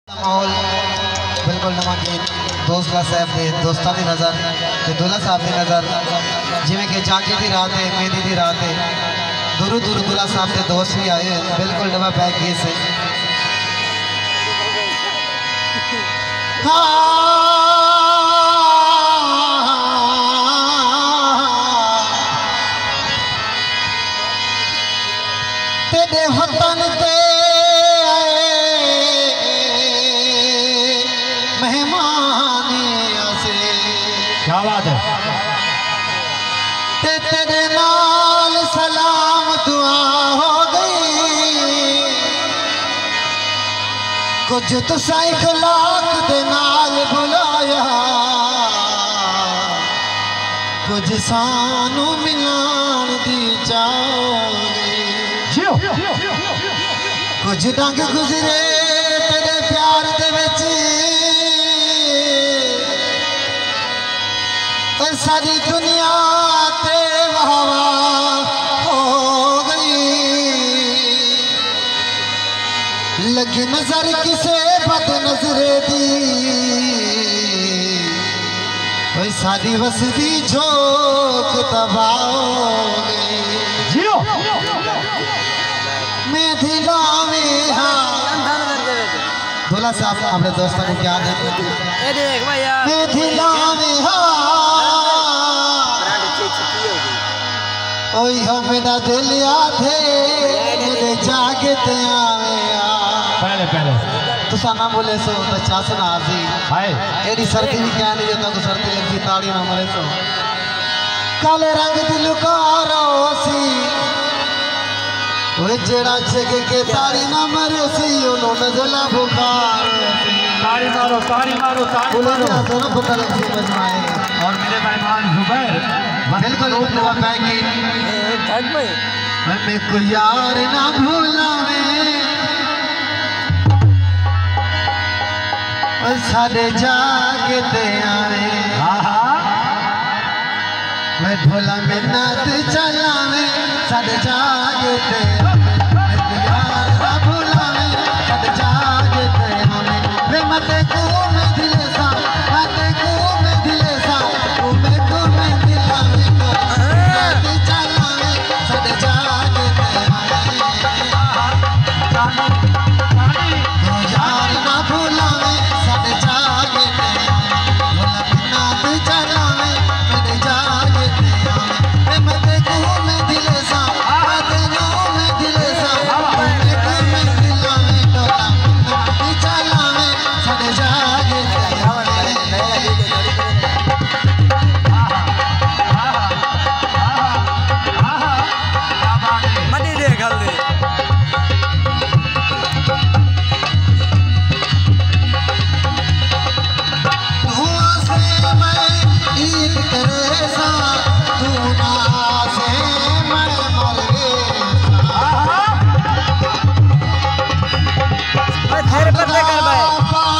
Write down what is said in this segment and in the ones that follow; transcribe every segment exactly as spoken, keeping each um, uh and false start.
माहौल बिल्कुल नमकीन दोस्त का साहब दे दोस्तां दी नज़र ते दुल्हा साहब दी नज़र जिवें कि जाके दी रात है मेहंदी दी रात है दूर दूर दुल्हा साहब के दोस्त भी आए हैं बिल्कुल डबा पैक किए से तेरे वतन ते क्या बात है ते तेरे नाल सलाम दुआ हो गई कुछ तुसा इखलाक दे नाल बुलाया कुछ सानू मिलान दी चाहोगी कुछ डंग गुजरे तेरे प्यार दे विच सारी दुनिया ते वाह हो गई लगी नजर किसे बद नजरे दी कोई सारी वसदी झोंक तबाह हो गई मैं दिला में हाँ दूल्हा साहब अपने दोस्तों को क्या दे मैं दिला में हाँ ओई हो मेरा दिल आधे मेरे जागे ते आवे पहले पहले तुसा ना बोले सो तो चास ना आसी हाय एडी सर्दी भी क्या नहीं होता को सर्दी लगती ताड़ी ना मरे सो काले रंग दी लुकारो सी ओए जेड़ा जग के ताड़ी ना मरे सी ओनो नजला बुखार ताड़ी मारो ताड़ी मारो ताड़ी मारो तो ना पता लग सी मजमाए और मेरे मेहमान जुबैर बिल्कुल उपवा पैकी मैं को यार ना भूलावे सारे जागे ते आवे मैं ढोला में नाच चलावे सारे जागे ते यार ना भूलावे सारे जागे ते आवे वे मते को मैं दिल सा मते को मैं दिल सा ओ मैं को मैं दिलावे नाच चलावे सारे जागे ते आवे यार ना भूलावे सारे जागे ते ढोला में नाच चलावे सारे जागे ते आवे वे मते को मैं दिल सा मते को मैं दिल सा मैं को मैं दिलावे ढोला नाच चलावे सारे जागे ते आवे मनी दे गल दे धुआं से मैं ईद करे सा तू ना से मैं मर गया खैर पर ले कर भाई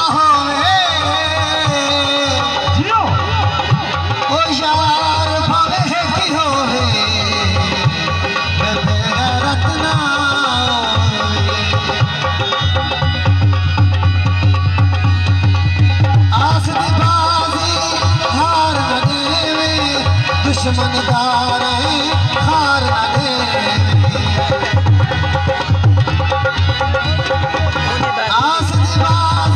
जियो ओ यार भावे की होवे मैं बेगैरत ना आस दी बाजी हार न देवे दुश्मन दारे हार न देवे आस दी बाजी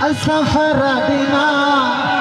सफर दिना